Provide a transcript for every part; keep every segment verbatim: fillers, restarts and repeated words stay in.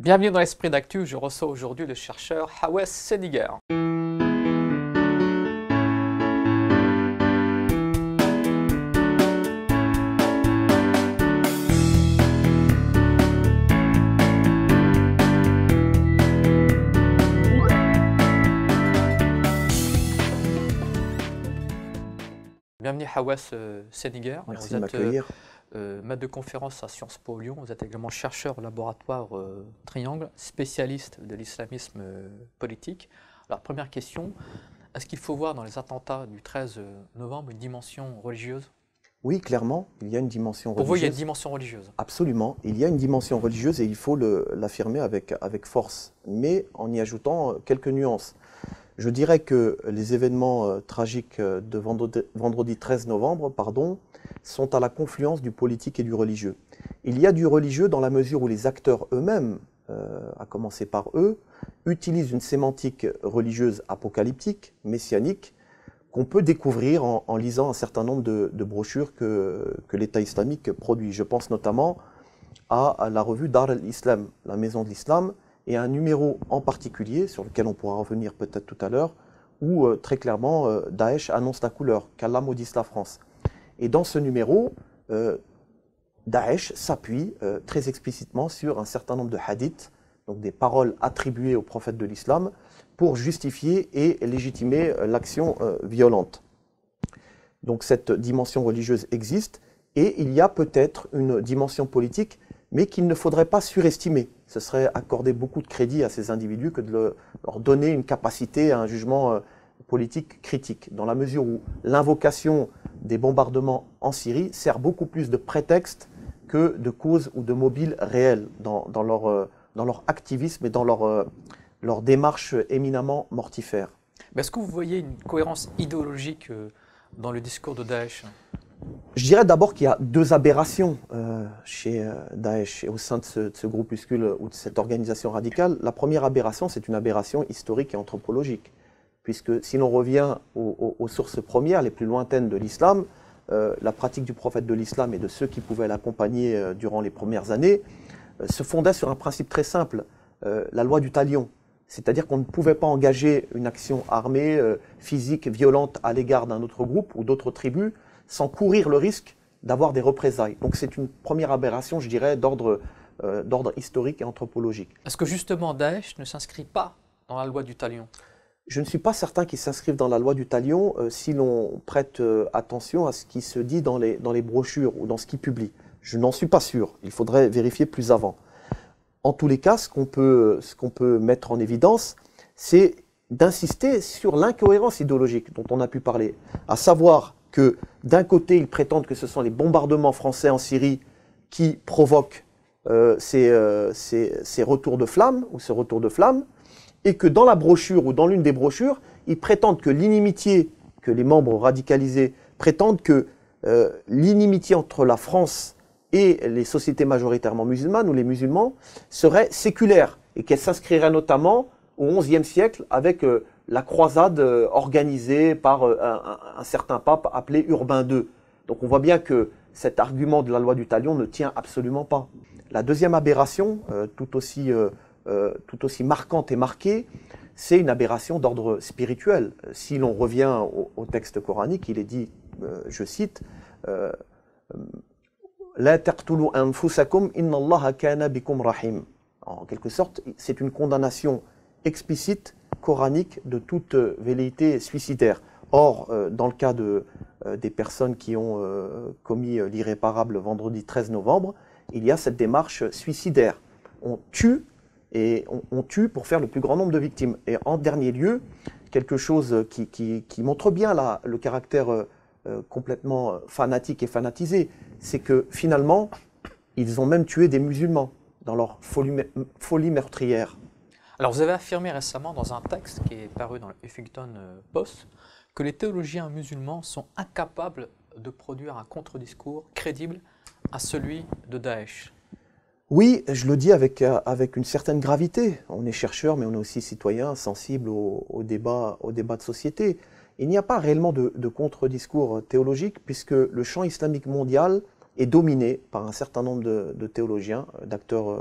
Bienvenue dans l'Esprit d'Actu, je reçois aujourd'hui le chercheur Hawes Seniger. Bienvenue Hawes Seniger. Merci de m'accueillir. Euh, maître de conférence à Sciences Po Lyon, vous êtes également chercheur au laboratoire euh, Triangle, spécialiste de l'islamisme euh, politique. Alors première question, est-ce qu'il faut voir dans les attentats du treize novembre une dimension religieuse? Oui, clairement, il y a une dimension religieuse. Pour vous, il y a une dimension religieuse? Absolument, il y a une dimension religieuse et il faut l'affirmer avec, avec force, mais en y ajoutant quelques nuances. Je dirais que les événements euh, tragiques de vendredi, vendredi treize novembre pardon, sont à la confluence du politique et du religieux. Il y a du religieux dans la mesure où les acteurs eux-mêmes, euh, à commencer par eux, utilisent une sémantique religieuse apocalyptique, messianique, qu'on peut découvrir en, en lisant un certain nombre de, de brochures que, que l'État islamique produit. Je pense notamment à, à la revue Dar al-Islam, la maison de l'islam, et un numéro en particulier, sur lequel on pourra revenir peut-être tout à l'heure, où euh, très clairement euh, Daesh annonce la couleur, qu'Allah maudisse la France. Et dans ce numéro, euh, Daesh s'appuie euh, très explicitement sur un certain nombre de hadiths, donc des paroles attribuées au prophète de l'islam, pour justifier et légitimer euh, l'action euh, violente. Donc cette dimension religieuse existe, et il y a peut-être une dimension politique, mais qu'il ne faudrait pas surestimer. Ce serait accorder beaucoup de crédit à ces individus que de le, leur donner une capacité à un jugement euh, politique critique, dans la mesure où l'invocation des bombardements en Syrie sert beaucoup plus de prétexte que de cause ou de mobile réel dans, dans, leur, euh, dans leur activisme et dans leur, euh, leur démarche éminemment mortifère. Est-ce que vous voyez une cohérence idéologique euh, dans le discours de Daesh? Je dirais d'abord qu'il y a deux aberrations euh, chez euh, Daesh et au sein de ce, de ce groupuscule ou de cette organisation radicale. La première aberration, c'est une aberration historique et anthropologique. Puisque si l'on revient aux, aux, aux sources premières, les plus lointaines de l'islam, euh, la pratique du prophète de l'islam et de ceux qui pouvaient l'accompagner euh, durant les premières années euh, se fondait sur un principe très simple, euh, la loi du talion. C'est-à-dire qu'on ne pouvait pas engager une action armée, euh, physique, violente à l'égard d'un autre groupe ou d'autres tribus sans courir le risque d'avoir des représailles. Donc c'est une première aberration, je dirais, d'ordre euh, d'ordre historique et anthropologique. Est-ce que justement Daesh ne s'inscrit pas dans la loi du talion? Je ne suis pas certain qu'ils s'inscrivent dans la loi du talion euh, si l'on prête euh, attention à ce qui se dit dans les, dans les brochures ou dans ce qu'ils publient. Je n'en suis pas sûr, il faudrait vérifier plus avant. En tous les cas, ce qu'on peut, ce qu'on peut mettre en évidence, c'est d'insister sur l'incohérence idéologique dont on a pu parler. À savoir que d'un côté, ils prétendent que ce sont les bombardements français en Syrie qui provoquent euh, ces, euh, ces, ces retours de flammes ou ce retour de flammes, et que dans la brochure ou dans l'une des brochures, ils prétendent que l'inimitié, que les membres radicalisés prétendent que euh, l'inimitié entre la France et les sociétés majoritairement musulmanes ou les musulmans serait séculaire et qu'elle s'inscrirait notamment au onzième siècle avec euh, la croisade euh, organisée par euh, un, un certain pape appelé Urbain deux. Donc on voit bien que cet argument de la loi du talion ne tient absolument pas. La deuxième aberration, euh, tout aussi... Euh, Euh, tout aussi marquante et marquée, c'est une aberration d'ordre spirituel. Si l'on revient au, au texte coranique, il est dit, euh, je cite, euh, La taqtulu anfusakum inna Allaha kana bikum rahim. En quelque sorte, c'est une condamnation explicite coranique de toute velléité suicidaire. Or, euh, dans le cas de, euh, des personnes qui ont euh, commis l'irréparable vendredi treize novembre, il y a cette démarche suicidaire. On tue et on, on tue pour faire le plus grand nombre de victimes. Et en dernier lieu, quelque chose qui, qui, qui montre bien la, le caractère euh, complètement fanatique et fanatisé, c'est que finalement, ils ont même tué des musulmans dans leur folie, folie meurtrière. Alors vous avez affirmé récemment dans un texte qui est paru dans le Huffington Post que les théologiens musulmans sont incapables de produire un contre-discours crédible à celui de Daesh. Oui, je le dis avec, avec une certaine gravité. On est chercheur, mais on est aussi citoyen, sensible au, au, débat, au débat de société. Il n'y a pas réellement de, de contre-discours théologique, puisque le champ islamique mondial est dominé par un certain nombre de, de théologiens, d'acteurs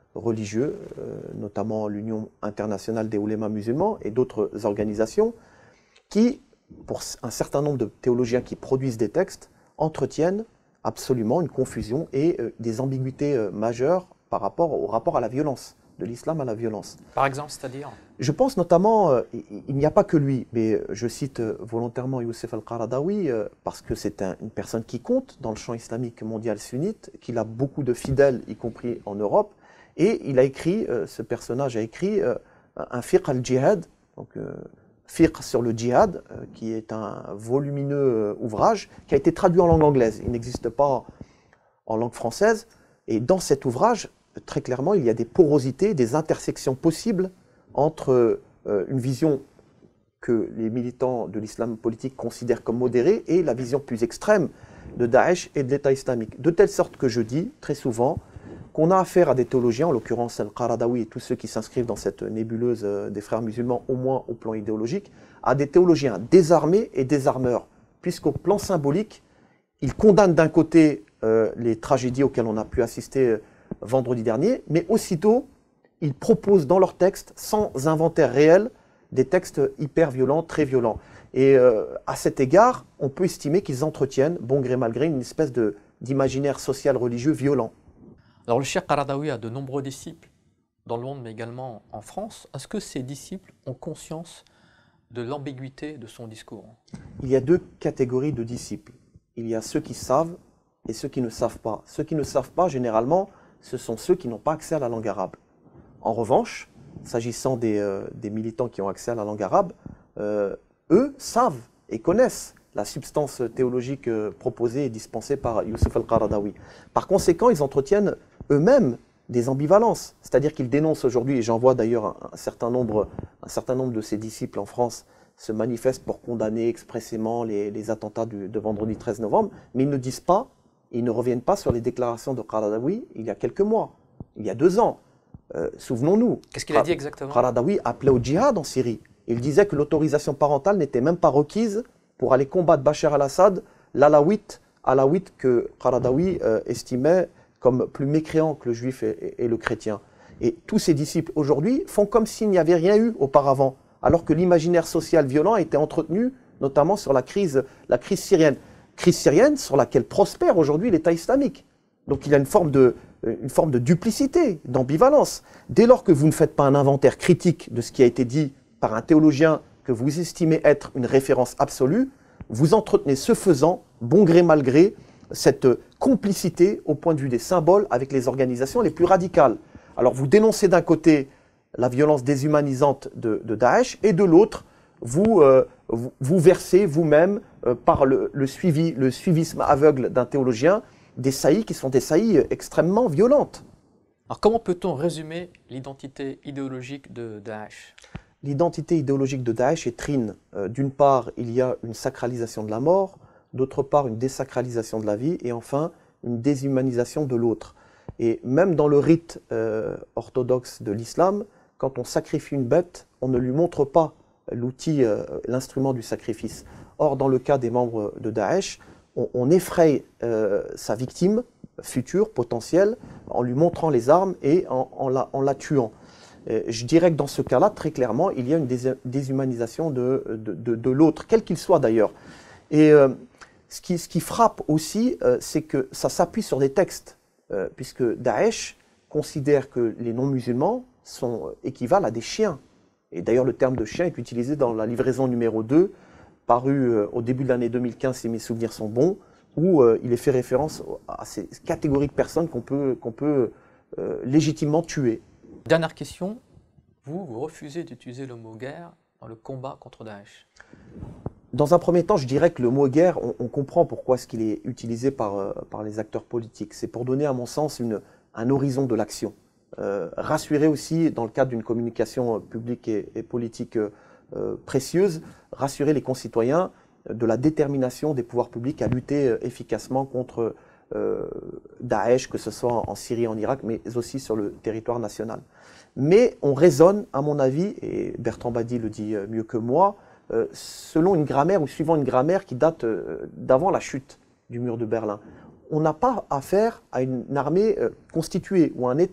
religieux, euh, notamment l'Union internationale des oulémas musulmans et d'autres organisations, qui, pour un certain nombre de théologiens qui produisent des textes, entretiennent absolument une confusion et euh, des ambiguïtés euh, majeures par rapport au rapport à la violence, de l'islam à la violence. Par exemple, c'est-à-dire? Je pense notamment, euh, il, il n'y a pas que lui, mais je cite euh, volontairement Youssef al-Qaradawi euh, parce que c'est un, une personne qui compte dans le champ islamique mondial sunnite, qu'il a beaucoup de fidèles, y compris en Europe, et il a écrit, euh, ce personnage a écrit euh, un fiqh al-jihad, donc euh, fiqh sur le djihad, euh, qui est un volumineux euh, ouvrage qui a été traduit en langue anglaise. Il n'existe pas en langue française, et dans cet ouvrage, très clairement, il y a des porosités, des intersections possibles entre euh, une vision que les militants de l'islam politique considèrent comme modérée et la vision plus extrême de Daesh et de l'État islamique. De telle sorte que je dis très souvent qu'on a affaire à des théologiens, en l'occurrence Al-Qaradawi et tous ceux qui s'inscrivent dans cette nébuleuse euh, des frères musulmans, au moins au plan idéologique, à des théologiens désarmés et désarmeurs, puisqu'au plan symbolique, ils condamnent d'un côté euh, les tragédies auxquelles on a pu assister euh, vendredi dernier, mais aussitôt, ils proposent dans leurs textes, sans inventaire réel, des textes hyper violents, très violents. Et euh, à cet égard, on peut estimer qu'ils entretiennent, bon gré mal gré, une espèce de, d'imaginaire social religieux violent. Alors le cheikh Qaradawi a de nombreux disciples dans le monde, mais également en France. Est-ce que ces disciples ont conscience de l'ambiguïté de son discours? Il y a deux catégories de disciples. Il y a ceux qui savent et ceux qui ne savent pas. Ceux qui ne savent pas, généralement, ce sont ceux qui n'ont pas accès à la langue arabe. En revanche, s'agissant des, euh, des militants qui ont accès à la langue arabe, euh, eux savent et connaissent la substance théologique euh, proposée et dispensée par Youssef al-Qaradawi. Par conséquent, ils entretiennent eux-mêmes des ambivalences. C'est-à-dire qu'ils dénoncent aujourd'hui, et j'en vois d'ailleurs un, un, certain nombre, un certain nombre de ses disciples en France se manifestent pour condamner expressément les, les attentats du, de vendredi treize novembre, mais ils ne disent pas, ils ne reviennent pas sur les déclarations de Qaradawi il y a quelques mois, il y a deux ans. Euh, souvenons-nous. Qu'est-ce qu'il a dit exactement? Qaradawi appelait au djihad en Syrie. Il disait que l'autorisation parentale n'était même pas requise pour aller combattre Bachar al-Assad, l'alawite, alawite que Qaradawi euh, estimait comme plus mécréant que le juif et, et, et le chrétien. Et tous ses disciples aujourd'hui font comme s'il n'y avait rien eu auparavant, alors que l'imaginaire social violent a été entretenu, notamment sur la crise, la crise syrienne. Crise syrienne sur laquelle prospère aujourd'hui l'État islamique. Donc il y a une forme de, une forme de duplicité, d'ambivalence. Dès lors que vous ne faites pas un inventaire critique de ce qui a été dit par un théologien que vous estimez être une référence absolue, vous entretenez ce faisant, bon gré mal gré, cette complicité au point de vue des symboles avec les organisations les plus radicales. Alors vous dénoncez d'un côté la violence déshumanisante de, de Daesh et de l'autre, vous, euh, vous, vous versez vous-même euh, par le, le, suivi, le suivisme aveugle d'un théologien des saillies qui sont des saillies extrêmement violentes. Alors comment peut-on résumer l'identité idéologique de Daesh? L'identité idéologique de Daesh est trine. Euh, D'une part, il y a une sacralisation de la mort, d'autre part, une désacralisation de la vie, et enfin, une déshumanisation de l'autre. Et même dans le rite euh, orthodoxe de l'islam, quand on sacrifie une bête, on ne lui montre pas l'outil, euh, l'instrument du sacrifice. Or, dans le cas des membres de Daesh, on, on effraie euh, sa victime future, potentielle, en lui montrant les armes et en, en, la, en la tuant. Et je dirais que dans ce cas-là, très clairement, il y a une dés déshumanisation de, de, de, de l'autre, quel qu'il soit d'ailleurs. Et euh, ce, qui, ce qui frappe aussi, euh, c'est que ça s'appuie sur des textes, euh, puisque Daesh considère que les non-musulmans sont euh, équivalent à des chiens. Et d'ailleurs, le terme de chien est utilisé dans la livraison numéro deux, parue euh, au début de l'année deux mille quinze, si mes souvenirs sont bons, où euh, il est fait référence à ces catégories de personnes qu'on peut, qu'on peut euh, légitimement tuer. Dernière question, vous, vous refusez d'utiliser le mot guerre dans le combat contre Daesh? Dans un premier temps, je dirais que le mot guerre, on, on comprend pourquoi est-ce qu'il est utilisé par, euh, par les acteurs politiques. C'est pour donner, à mon sens, une, un horizon de l'action. Euh, rassurer aussi, dans le cadre d'une communication publique et, et politique euh, précieuse, rassurer les concitoyens de la détermination des pouvoirs publics à lutter euh, efficacement contre euh, Daesh, que ce soit en Syrie, en Irak, mais aussi sur le territoire national. Mais on raisonne, à mon avis, et Bertrand Badi le dit mieux que moi, euh, selon une grammaire ou suivant une grammaire qui date euh, d'avant la chute du mur de Berlin. On n'a pas affaire à une armée euh, constituée ou à un État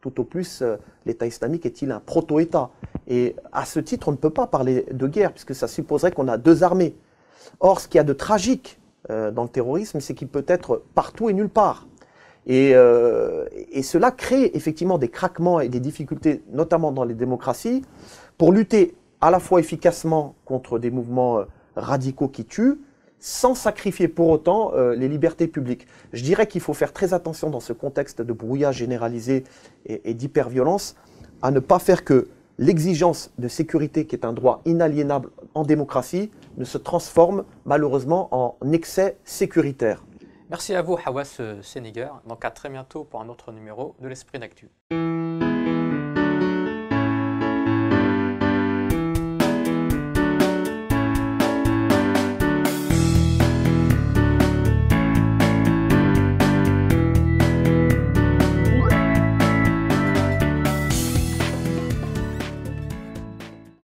Tout au plus, euh, l'État islamique est-il un proto-État? Et à ce titre, on ne peut pas parler de guerre, puisque ça supposerait qu'on a deux armées. Or, ce qu'il y a de tragique euh, dans le terrorisme, c'est qu'il peut être partout et nulle part. Et, euh, et cela crée effectivement des craquements et des difficultés, notamment dans les démocraties, pour lutter à la fois efficacement contre des mouvements euh, radicaux qui tuent, sans sacrifier pour autant euh, les libertés publiques. Je dirais qu'il faut faire très attention dans ce contexte de brouillage généralisé et, et d'hyperviolence, à ne pas faire que l'exigence de sécurité, qui est un droit inaliénable en démocratie, ne se transforme malheureusement en excès sécuritaire. Merci à vous, Hawass Sénéguer. Donc à très bientôt pour un autre numéro de l'Esprit d'Actu.